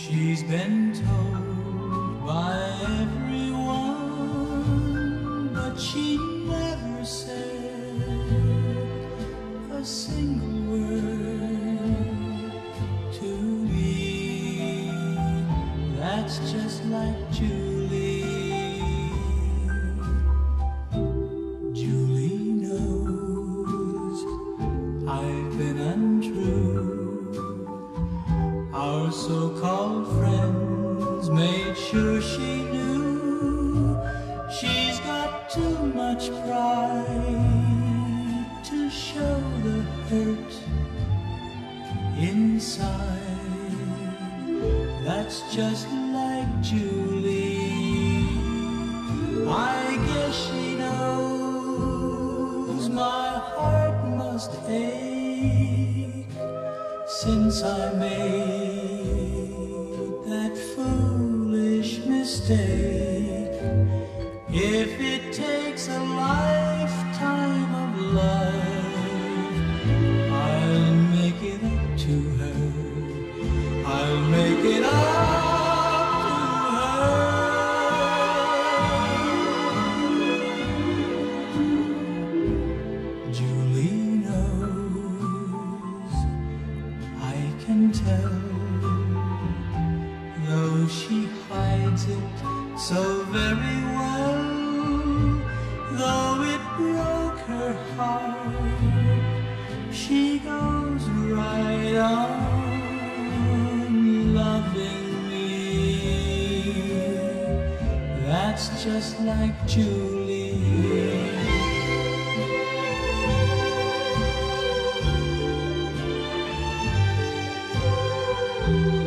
She's been told by everyone, but she never said a single word to me. That's just like Julie. Julie knows I've been untrue. Our so-called friends made sure she knew. She's got too much pride to show the hurt inside. That's just like Julie. I guess she knows my heart must ache since I made that foolish mistake. If it takes a lifetime of love, I'll make it up to her. I'll make it up to her. Julie knows, I can tell, though she hides it so very well. Though it broke her heart, she goes right on loving me. That's just like Julie.